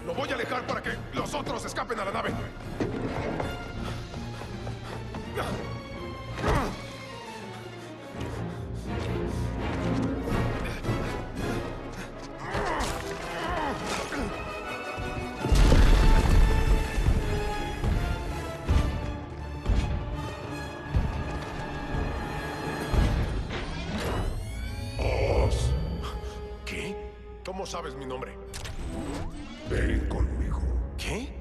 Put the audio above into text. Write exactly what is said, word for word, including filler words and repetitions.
Lo voy a alejar para que los otros escapen a la nave. Oz, ¿Qué? ¿Cómo sabes mi nombre? ven conmigo. ¿Qué?